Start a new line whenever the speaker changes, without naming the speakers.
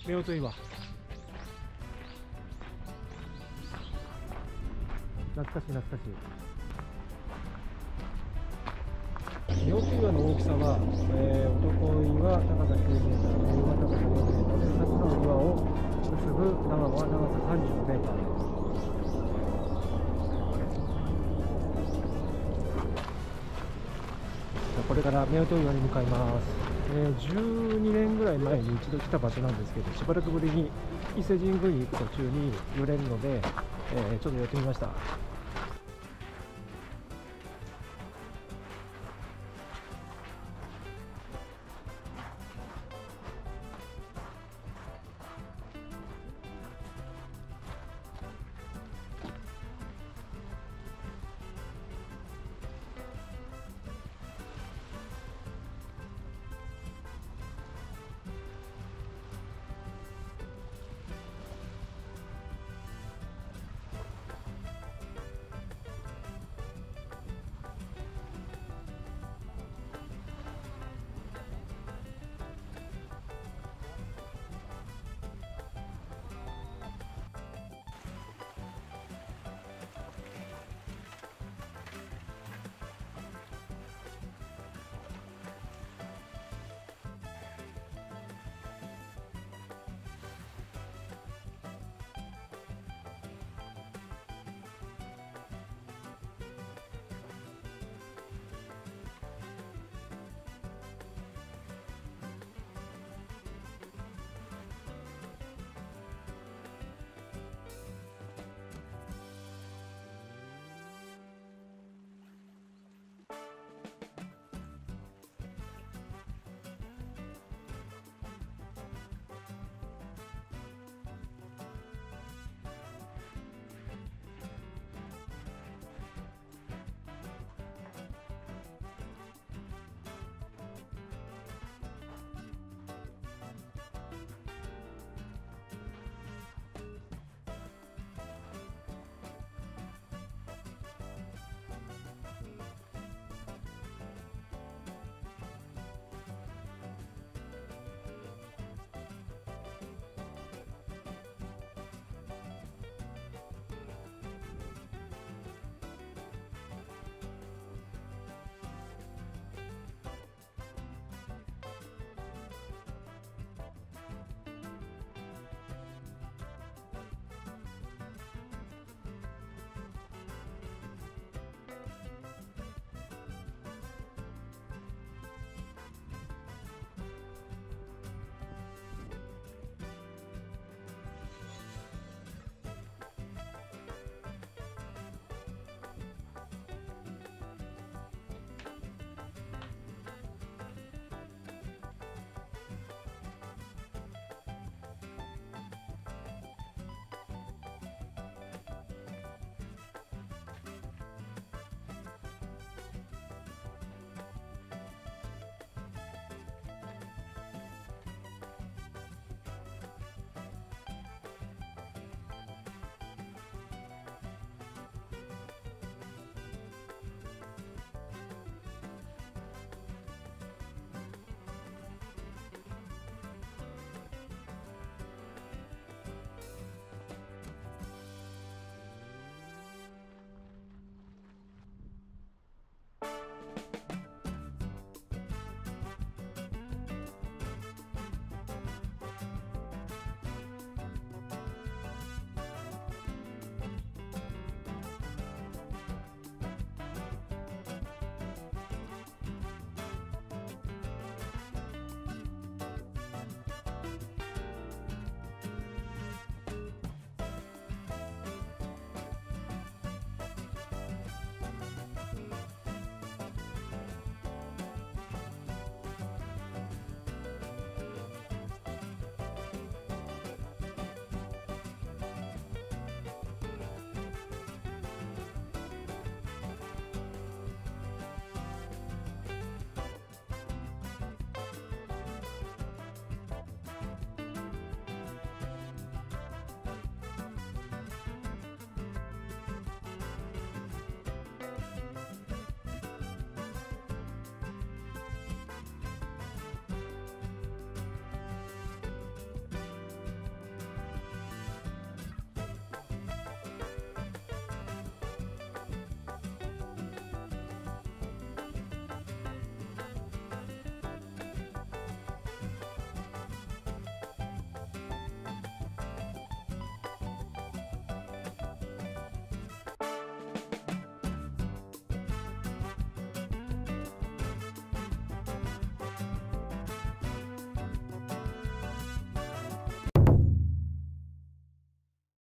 夫婦岩。懐かしい懐かしい。夫婦岩の大きさは、男岩高さ9メーター、女岩高さ4メーターで、2つの岩を結ぶ長は長さ35メーターです。これから夫婦岩に向かいます。12年ぐらい前に一度来た場所なんですけど、しばらくぶりに伊勢神宮に行く途中に寄れるので、ちょっと寄ってみました。